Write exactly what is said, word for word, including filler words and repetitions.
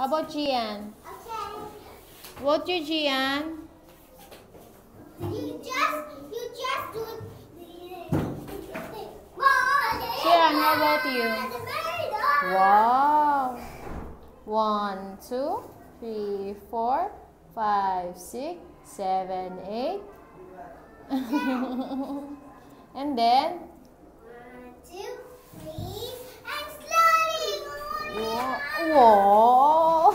about Jeanne? Okay. What you, Jeanne? You just, you just do it. Jeanne, how about you? Wow. One, two, three, four, five, six, seven, eight. And then? One, two, three, and slowly. Whoa.